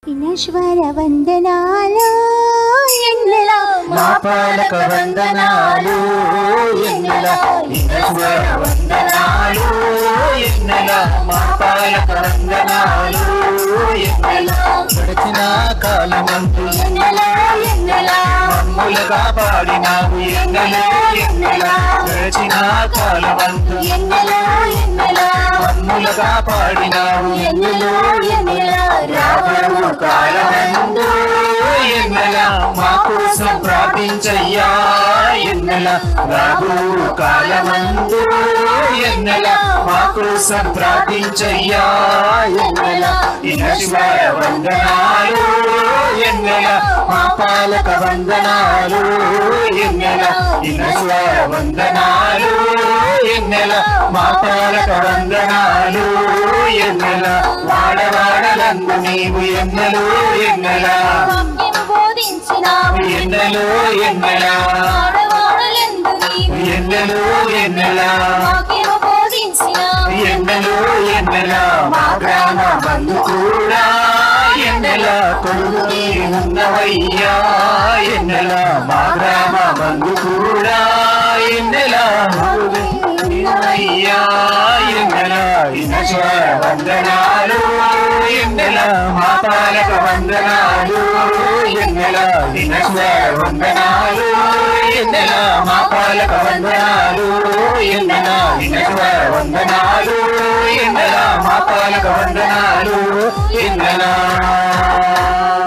విఘ్నేశ్వర వందనాలు ఎన్నెల మా పాలక వందనాలు ఎన్నెల విఘ్నేశ్వర వందనాలు ఎన్నెల మా పాలక వందనాలు ఎన్నెల గడిచిన కాలమందు మమ్ములుగా పాడినావు ఎన్నెల ఎన్నెల గడిచిన కాలమందు మమ్ములుగా పాడినావు ఎన్నెల రాబోవు కాలమందు ఎన్నెల మా కోసం ప్రార్థించయ్యా ఎన్నెల రాబోవు కాలమందు ఎన్నెల మా కోసం ప్రార్థించయ్యా ఎన్నెల విఘ్నేశ్వర వందనాలు ఎన్నెల మా పాలక వందనాలు ఎన్నెల విఘ్నేశ్వర వందనాలు ఎన్నెల మా పాలక వందనాలు ఎన్నెల వాడవాడలందు నీవు ఎన్నెలు ఎన్నెల ఎన్నెలు ఎన్నెల ఎన్నెలు ఎన్నెల ఎన్నెలు ఎన్నెల మా గ్రామ బంధు కూడా ఎన్నెల కొడుకు ఉన్నవయ్యా ఎన్నెల మా గ్రామ బంధు కూడా ఎన్నెల అయ్యా ఎన్నెల విఘ్నేశ్వర వందనాలు ఎన్నెల మా పాలక వందనాలు ఎన్నెల విఘ్నేశ్వర వందనాలు ఎన్నెల మా పాలక వందనాలు ఎన్నెల విఘ్నేశ్వర వందనాలు ఎన్నెల మా పాలక వందనాలు ఎన్నెల